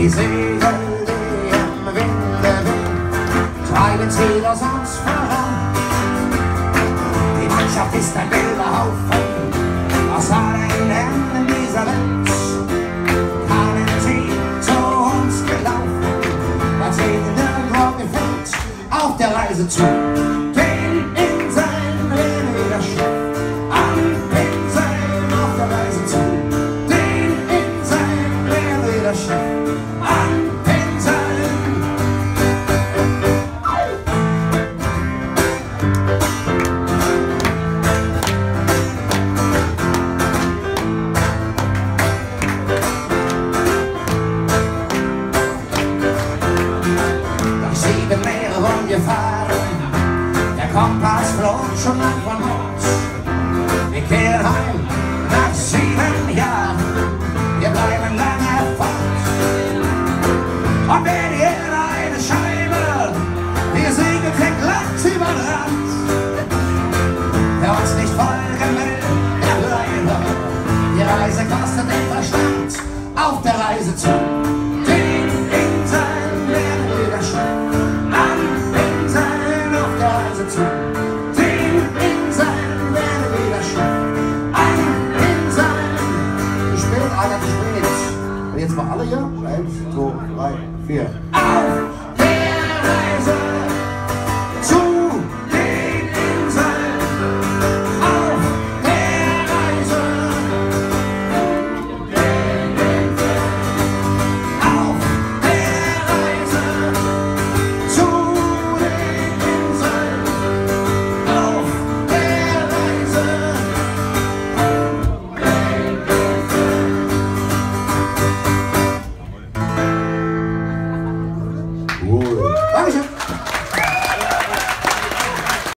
Die Segel, die im Winde weht, treiben Ziel aus uns voran. Die Mannschaft ist ein wilder Haufen aus allen Enden dieser Welt. Keinen Team zu uns gelaufen, weil es ihnen nirgendwo gefällt. Auf der Reise zu den Inseln werden wieder Schiff. An Inseln auf der Reise zu den Inseln werden wieder Schiff. Der Kompass flog schon lang von uns. Wir kehren heim nach 7 Jahren. Wir bleiben lange fort. Und wir die Erde eine Scheibe, wir segeln glatt über den Rand. Wer uns nicht folgen will, der bleibe. Die Reise kostet den Verstand. Auf der Reise zu den Inseln werden wir wieder schön. Zu den Inseln werden wieder schön. An Inseln. Zu spät, einer zu spät. Und jetzt mal alle hier. 1, 2, 3, 4. Auf